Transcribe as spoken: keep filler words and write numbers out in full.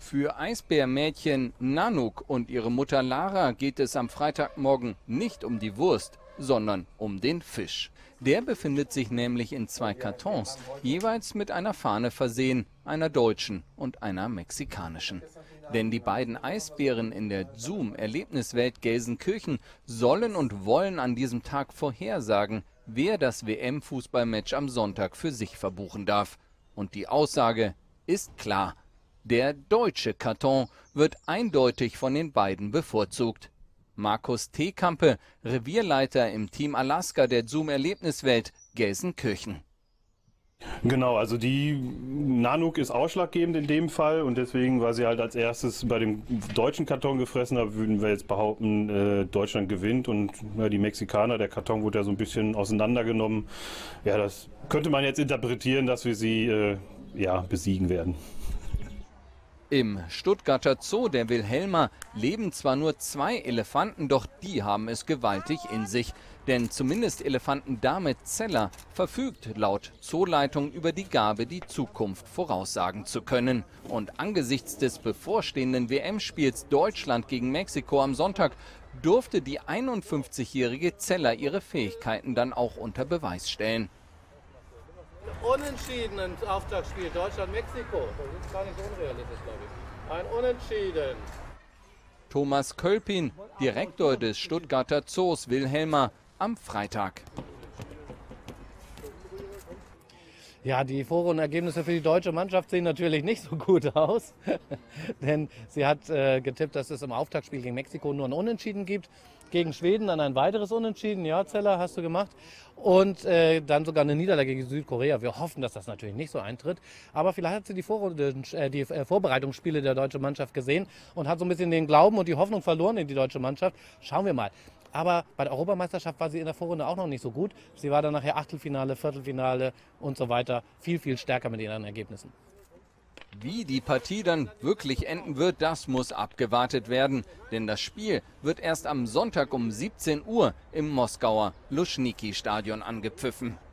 Für Eisbärmädchen Nanook und ihre Mutter Lara geht es am Freitagmorgen nicht um die Wurst, sondern um den Fisch. Der befindet sich nämlich in zwei Kartons, jeweils mit einer Fahne versehen, einer deutschen und einer mexikanischen. Denn die beiden Eisbären in der Zoom-Erlebniswelt Gelsenkirchen sollen und wollen an diesem Tag vorhersagen, wer das W M-Fußballmatch am Sonntag für sich verbuchen darf. Und die Aussage ist klar: Der deutsche Karton wird eindeutig von den beiden bevorzugt. Markus Teekampe, Revierleiter im Team Alaska der Zoom-Erlebniswelt Gelsenkirchen. Genau, also die Nanook ist ausschlaggebend in dem Fall und deswegen, weil sie halt als erstes bei dem deutschen Karton gefressen hat, würden wir jetzt behaupten, äh, Deutschland gewinnt und ja, die Mexikaner, der Karton wurde ja so ein bisschen auseinandergenommen. Ja, das könnte man jetzt interpretieren, dass wir sie äh, ja, besiegen werden. Im Stuttgarter Zoo der Wilhelma leben zwar nur zwei Elefanten, doch die haben es gewaltig in sich. Denn zumindest Elefantendame Zeller verfügt laut Zooleitung über die Gabe, die Zukunft voraussagen zu können. Und angesichts des bevorstehenden W M-Spiels Deutschland gegen Mexiko am Sonntag durfte die einundfünfzigjährige Zeller ihre Fähigkeiten dann auch unter Beweis stellen. Unentschieden im Auftaktspiel Deutschland-Mexiko. Das ist gar nicht unrealistisch, glaube ich. Ein Unentschieden. Thomas Kölpin, Direktor des Stuttgarter Zoos Wilhelma, am Freitag. Ja, die Vorrundenergebnisse für die deutsche Mannschaft sehen natürlich nicht so gut aus. Denn sie hat äh, getippt, dass es im Auftaktspiel gegen Mexiko nur ein Unentschieden gibt. Gegen Schweden dann ein weiteres Unentschieden. Ja, Zeller, hast du gemacht. Und äh, dann sogar eine Niederlage gegen Südkorea. Wir hoffen, dass das natürlich nicht so eintritt. Aber vielleicht hat sie die, Vorrunde, äh, die äh, Vorbereitungsspiele der deutschen Mannschaft gesehen und hat so ein bisschen den Glauben und die Hoffnung verloren in die deutsche Mannschaft. Schauen wir mal. Aber bei der Europameisterschaft war sie in der Vorrunde auch noch nicht so gut. Sie war dann nachher Achtelfinale, Viertelfinale und so weiter viel, viel stärker mit ihren Ergebnissen. Wie die Partie dann wirklich enden wird, das muss abgewartet werden. Denn das Spiel wird erst am Sonntag um siebzehn Uhr im Moskauer Luschniki-Stadion angepfiffen.